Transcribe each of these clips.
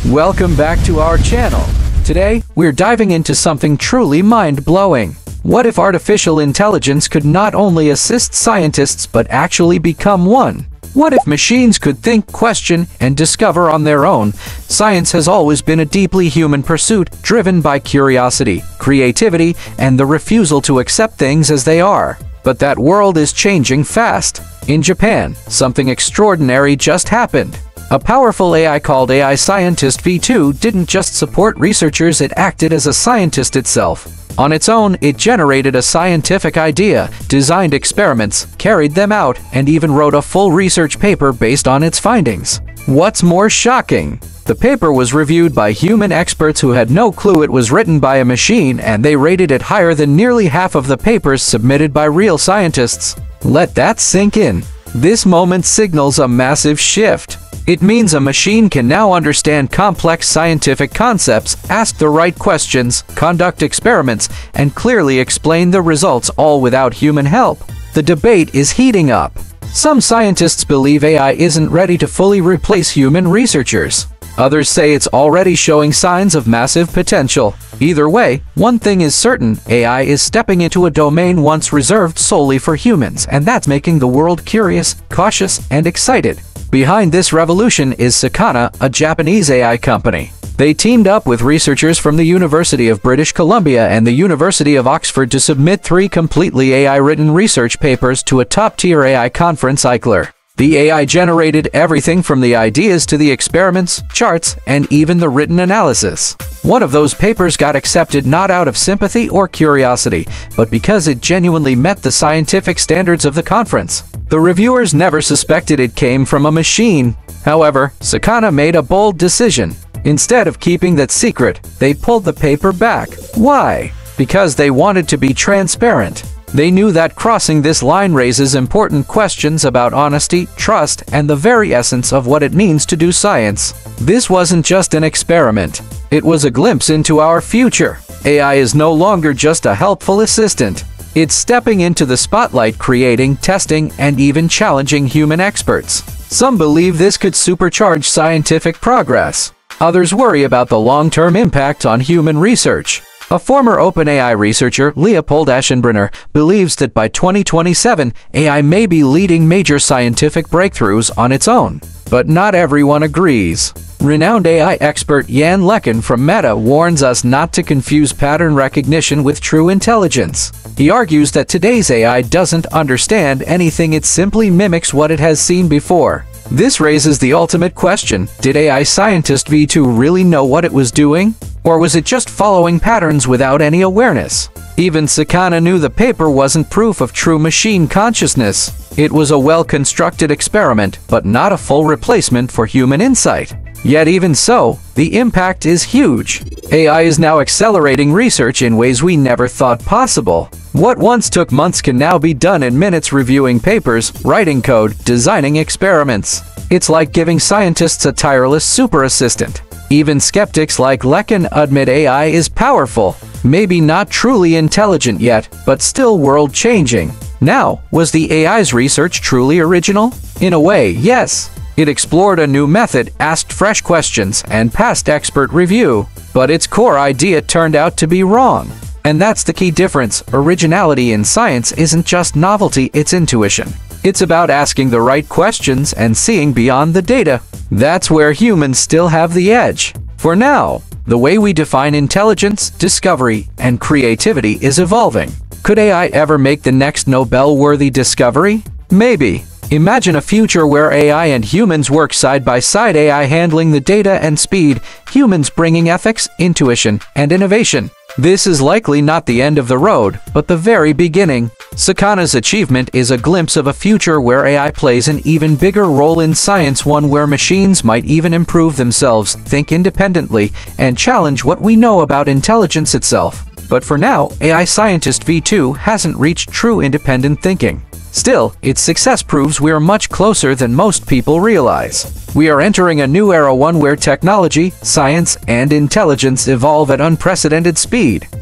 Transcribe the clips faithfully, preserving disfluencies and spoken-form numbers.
Welcome back to our channel. Today, we're diving into something truly mind-blowing. What if artificial intelligence could not only assist scientists but actually become one? What if machines could think, question, and discover on their own? Science has always been a deeply human pursuit, driven by curiosity, creativity, and the refusal to accept things as they are. But that world is changing fast. In Japan, something extraordinary just happened. A powerful A I called A I Scientist V two didn't just support researchers, it acted as a scientist itself. On its own, it generated a scientific idea, designed experiments, carried them out, and even wrote a full research paper based on its findings. What's more shocking? The paper was reviewed by human experts who had no clue it was written by a machine, and they rated it higher than nearly half of the papers submitted by real scientists. Let that sink in. This moment signals a massive shift. It means a machine can now understand complex scientific concepts, ask the right questions, conduct experiments, and clearly explain the results, all without human help. The debate is heating up. Some scientists believe A I isn't ready to fully replace human researchers. Others say it's already showing signs of massive potential. Either way, one thing is certain: A I is stepping into a domain once reserved solely for humans, and that's making the world curious, cautious, and excited. Behind this revolution is Sakana, a Japanese A I company. They teamed up with researchers from the University of British Columbia and the University of Oxford to submit three completely A I-written research papers to a top-tier A I conference, I C L R. The A I generated everything from the ideas to the experiments, charts, and even the written analysis. One of those papers got accepted not out of sympathy or curiosity, but because it genuinely met the scientific standards of the conference. The reviewers never suspected it came from a machine. However, Sakana made a bold decision. Instead of keeping that secret, they pulled the paper back. Why? Because they wanted to be transparent. They knew that crossing this line raises important questions about honesty, trust, and the very essence of what it means to do science. This wasn't just an experiment. It was a glimpse into our future. A I is no longer just a helpful assistant. It's stepping into the spotlight, creating, testing, and even challenging human experts. Some believe this could supercharge scientific progress. Others worry about the long-term impact on human research. A former OpenAI researcher, Leopold Aschenbrenner, believes that by twenty twenty-seven, A I may be leading major scientific breakthroughs on its own. But not everyone agrees. Renowned A I expert Jan LeCun from Meta warns us not to confuse pattern recognition with true intelligence. He argues that today's A I doesn't understand anything, it simply mimics what it has seen before. This raises the ultimate question: did A I Scientist V two really know what it was doing? Or was it just following patterns without any awareness? Even Sakana knew the paper wasn't proof of true machine consciousness. It was a well-constructed experiment, but not a full replacement for human insight. Yet even so, the impact is huge. A I is now accelerating research in ways we never thought possible. What once took months can now be done in minutes, reviewing papers, writing code, designing experiments. It's like giving scientists a tireless super assistant. Even skeptics like LeCun admit A I is powerful, maybe not truly intelligent yet, but still world-changing. Now, was the A I's research truly original? In a way, yes. It explored a new method, asked fresh questions, and passed expert review. But its core idea turned out to be wrong. And that's the key difference. Originality in science isn't just novelty, it's intuition. It's about asking the right questions and seeing beyond the data. That's where humans still have the edge. For now, the way we define intelligence, discovery, and creativity is evolving. Could A I ever make the next Nobel-worthy discovery? Maybe. Imagine a future where A I and humans work side by side, A I handling the data and speed, humans bringing ethics, intuition, and innovation. This is likely not the end of the road, but the very beginning. Sakana's achievement is a glimpse of a future where A I plays an even bigger role in science, one where machines might even improve themselves, think independently, and challenge what we know about intelligence itself. But for now, A I Scientist V two hasn't reached true independent thinking. Still, its success proves we're much closer than most people realize. We are entering a new era, one where technology, science, and intelligence evolve at unprecedented speed.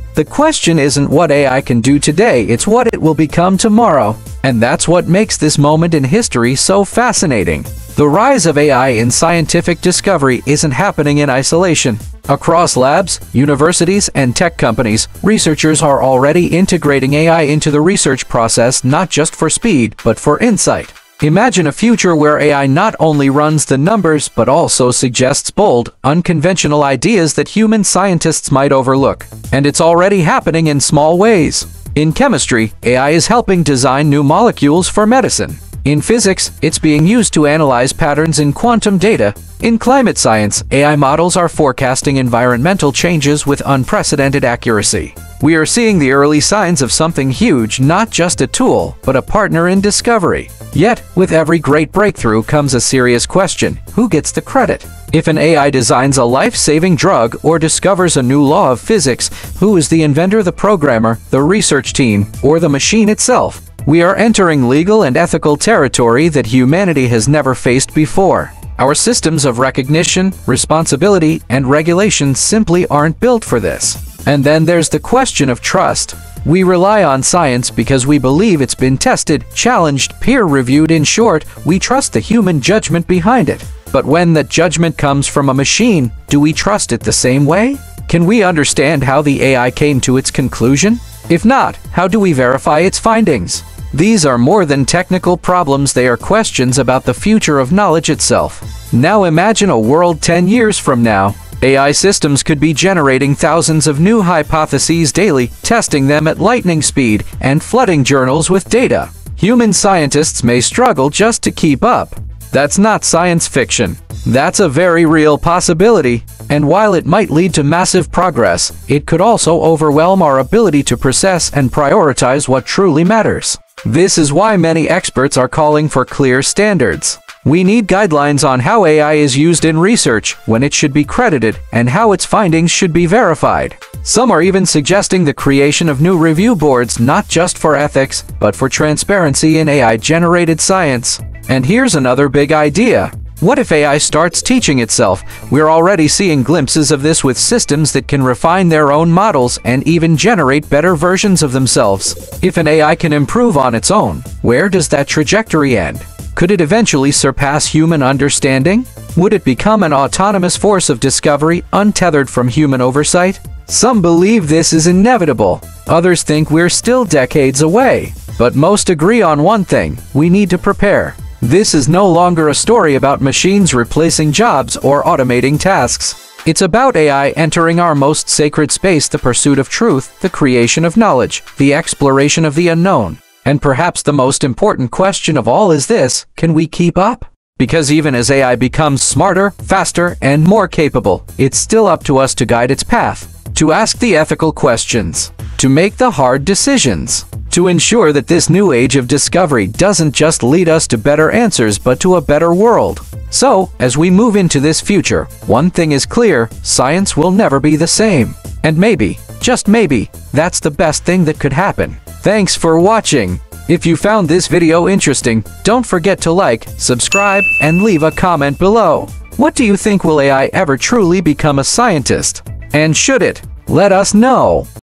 The question isn't what A I can do today, it's what it will become tomorrow. And that's what makes this moment in history so fascinating. The rise of A I in scientific discovery isn't happening in isolation. Across labs, universities, and tech companies, researchers are already integrating A I into the research process, not just for speed, but for insight. Imagine a future where A I not only runs the numbers, but also suggests bold, unconventional ideas that human scientists might overlook. And it's already happening in small ways. In chemistry, A I is helping design new molecules for medicine. In physics, it's being used to analyze patterns in quantum data. In climate science, A I models are forecasting environmental changes with unprecedented accuracy. We are seeing the early signs of something huge, not just a tool, but a partner in discovery. Yet, with every great breakthrough comes a serious question: who gets the credit? If an A I designs a life-saving drug or discovers a new law of physics, who is the inventor, the programmer, the research team, or the machine itself? We are entering legal and ethical territory that humanity has never faced before. Our systems of recognition, responsibility, and regulation simply aren't built for this. And then there's the question of trust. We rely on science because we believe it's been tested, challenged, peer-reviewed. In short, we trust the human judgment behind it. But when that judgment comes from a machine, do we trust it the same way? Can we understand how the A I came to its conclusion? If not, how do we verify its findings? These are more than technical problems, they are questions about the future of knowledge itself. Now imagine a world ten years from now. A I systems could be generating thousands of new hypotheses daily, testing them at lightning speed, and flooding journals with data. Human scientists may struggle just to keep up. That's not science fiction. That's a very real possibility. And while it might lead to massive progress, it could also overwhelm our ability to process and prioritize what truly matters. This is why many experts are calling for clear standards. We need guidelines on how A I is used in research, when it should be credited, and how its findings should be verified. Some are even suggesting the creation of new review boards, not just for ethics, but for transparency in A I-generated science. And here's another big idea. What if A I starts teaching itself? We're already seeing glimpses of this with systems that can refine their own models and even generate better versions of themselves. If an A I can improve on its own, where does that trajectory end? Could it eventually surpass human understanding? Would it become an autonomous force of discovery, untethered from human oversight? Some believe this is inevitable. Others think we're still decades away. But most agree on one thing: we need to prepare. This is no longer a story about machines replacing jobs or automating tasks. It's about A I entering our most sacred space, the pursuit of truth, the creation of knowledge, the exploration of the unknown. And perhaps the most important question of all is this: can we keep up? Because even as A I becomes smarter, faster, and more capable, it's still up to us to guide its path, to ask the ethical questions, to make the hard decisions, to ensure that this new age of discovery doesn't just lead us to better answers but to a better world. So, as we move into this future, one thing is clear: science will never be the same. And maybe, just maybe, that's the best thing that could happen. Thanks for watching. If you found this video interesting, don't forget to like, subscribe, and leave a comment below. What do you think? Will A I ever truly become a scientist? And should it? Let us know.